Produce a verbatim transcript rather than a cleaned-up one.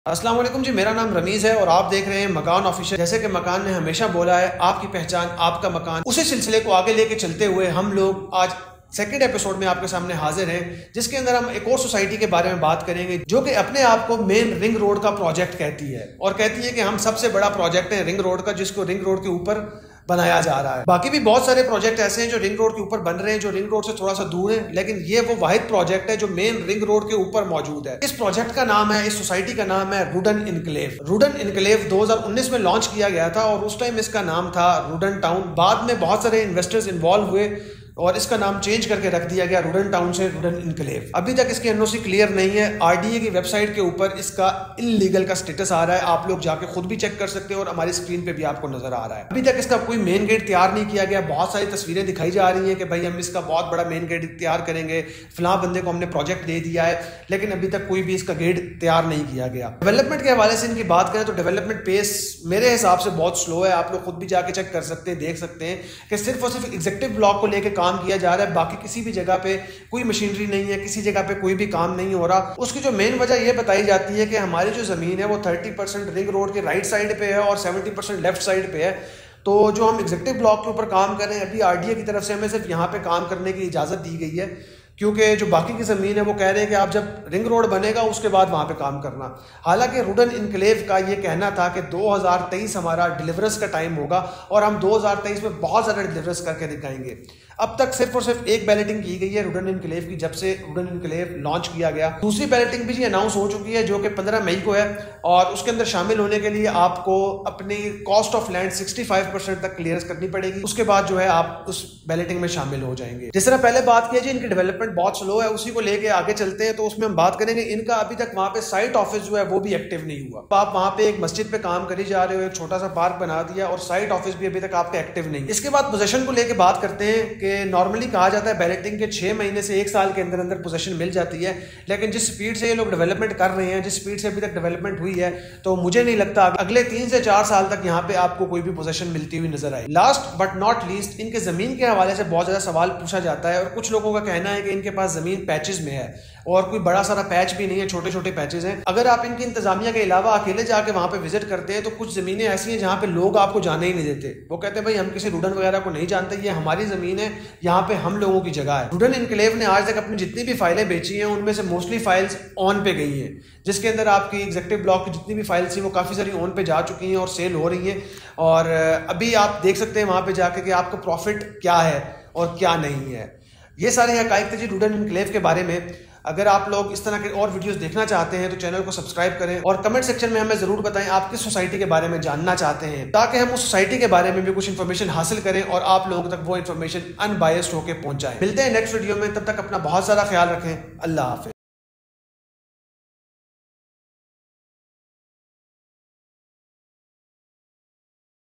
अस्सलाम वालेकुम जी, मेरा नाम रमीज़ है और आप देख रहे हैं मकान ऑफिशियल। जैसे कि मकान ने हमेशा बोला है, आपकी पहचान आपका मकान। उसी सिलसिले को आगे लेके चलते हुए हम लोग आज सेकंड एपिसोड में आपके सामने हाजिर हैं, जिसके अंदर हम एक और सोसाइटी के बारे में बात करेंगे जो कि अपने आप को मेन रिंग रोड का प्रोजेक्ट कहती है और कहती है कि हम सबसे बड़ा प्रोजेक्ट है रिंग रोड का, जिसको रिंग रोड के ऊपर बनाया जा रहा है। बाकी भी बहुत सारे प्रोजेक्ट ऐसे हैं जो रिंग रोड के ऊपर बन रहे हैं, जो रिंग रोड से थोड़ा सा दूर है, लेकिन ये वो वाहिद प्रोजेक्ट है जो मेन रिंग रोड के ऊपर मौजूद है। इस प्रोजेक्ट का नाम है, इस सोसाइटी का नाम है रुडन इनक्लेव। रुडन इनक्लेव दो हज़ार उन्नीस में लॉन्च किया गया था और उस टाइम इसका नाम था रुडन टाउन। बाद में बहुत सारे इन्वेस्टर्स इन्वॉल्व हुए और इसका नाम चेंज करके रख दिया गया रुडन टाउन से रुडन इनक्लेव। अभी तक इसकी एनओसी क्लियर नहीं है। आरडीए की वेबसाइट के ऊपर इसका इल्लीगल का स्टेटस आ रहा है, आप लोग जाके खुद भी चेक कर सकते हो और हमारी स्क्रीन पे भी आपको नजर आ रहा है। अभी तक इसका कोई मेन गेट तैयार नहीं किया गया। बहुत सारी तस्वीरें दिखाई जा रही है कि भाई हम इसका बहुत बड़ा मेन गेट तैयार करेंगे, फलां बंदे को हमने प्रोजेक्ट दे दिया है, लेकिन अभी तक कोई भी इसका गेट तैयार नहीं किया गया। डेवलपमेंट के हवाले से इनकी बात करें तो डेवलपमेंट पेस मेरे हिसाब से बहुत स्लो है। आप लोग खुद भी जाके चेक कर सकते हैं, देख सकते हैं कि सिर्फ और सिर्फ एग्जीक्यूटिव ब्लॉक को लेकर काम किया जा रहा है, बाकी किसी भी जगह पे कोई मशीनरी नहीं है, किसी जगह पे कोई भी काम नहीं हो रहा। उसकी जो मेन वजह यह बताई जाती है कि हमारी जो जमीन है वो तीस परसेंट रिंग रोड के राइट साइड पे है और सत्तर परसेंट लेफ्ट साइड पे है। तो जो हम एग्जीक्यूटिव ब्लॉक के ऊपर काम कर रहे हैं, अभी आरडीए की तरफ से हमें सिर्फ यहाँ पे काम करने की इजाजत दी गई है, क्योंकि जो बाकी की ज़मीन है वो कह रहे हैं कि आप जब रिंग रोड बनेगा उसके बाद वहाँ पे काम करना। हालांकि रुडन इनक्लेव का ये कहना था कि दो हज़ार तेईस हमारा डिलीवरेंस का टाइम होगा और हम दो हज़ार तेईस में बहुत ज़्यादा डिलीवरेंस करके दिखाएंगे। अब तक सिर्फ और सिर्फ एक बैलेटिंग की गई है रुडन इनक्लेव की, जब से रुडन इनक्लेव लॉन्च किया गया। दूसरी बैलेटिंग भी जी अनाउंस हो चुकी है जो कि पंद्रह मई को है और उसके अंदर शामिल होने के लिए आपको अपनी कॉस्ट ऑफ लैंड पैंसठ परसेंट तक क्लियरेंस करनी पड़ेगी। उसके बाद जो है आप उस बैलेटिंग में शामिल हो जाएंगे। जिस तरह पहले बात किया जी इनकी डेवलपमेंट बहुत स्लो है, उसी को लेके आगे चलते हैं। तो उसमें हम बात करेंगे, इनका अभी तक वहां पे साइट ऑफिस जो है वो भी एक्टिव नहीं हुआ। तो आप वहां पे एक मस्जिद पे काम करी जा रहे हो, एक छोटा सा पार्क बना दिया और साइट ऑफिस भी अभी तक आपका एक्टिव नहीं। इसके बाद पोजीशन को लेके बात करते हैं कि नॉर्मली कहा जाता है बैलेटिंग के छह महीने से एक साल के अंदर अंदर पोजीशन मिल जाती है, लेकिन जिस स्पीड से ये लोग डेवलपमेंट कर रहे हैं, जिस स्पीड से अभी तक डेवलपमेंट हुई है, तो मुझे नहीं लगता अगले तीन से चार साल तक यहाँ पे आपको कोई भी पोजीशन मिलती हुई नजर आए। लास्ट बट नॉट लीस्ट, इनके जमीन के हवाले से बहुत ज्यादा सवाल पूछा जाता है और कुछ लोगों का कहना है कि इनके पास जमीन पैचेस में है और कोई बड़ा सारा पैच भी नहीं है, छोटे छोटे पैचेस हैं। अगर आप इनकी इंतजामिया के अलावा अकेले जाके वहां पे विजिट करते हैं तो कुछ जमीनें ऐसी हैं जहां पे लोग आपको जाने ही नहीं देते। वो कहते हैं भाई हम किसी रुडन वगैरह को नहीं जानते, ये हमारी जमीन है, यहाँ पे हम लोगों की जगह है। रुडन इनक्लेव ने आज तक अपनी जितनी भी फाइलें बेची हैं उनमें से मोस्टली फाइल्स ऑन पे गई हैं, जिसके अंदर आपकी एग्जीक्यूटिव ब्लॉक की जितनी भी फाइल्स थी वो काफी सारी ऑन पे जा चुकी हैं और सेल हो रही हैं। और अभी आप देख सकते हैं वहां पे जाके कि आपको प्रॉफिट क्या है और क्या नहीं है। ये सारे हकाइक थे जी रुडन इनक्लेव के बारे में। अगर आप लोग इस तरह के और वीडियोस देखना चाहते हैं तो चैनल को सब्सक्राइब करें और कमेंट सेक्शन में हमें जरूर बताएं आप किस सोसाइटी के बारे में जानना चाहते हैं, ताकि हम उस सोसाइटी के बारे में भी कुछ इन्फॉर्मेशन हासिल करें और आप लोगों तक वो इन्फॉर्मेशन अनबायस्ड होकर पहुंचाएं। मिलते हैं नेक्स्ट वीडियो में, तब तक अपना बहुत सारा ख्याल रखें। अल्लाह हाफिज।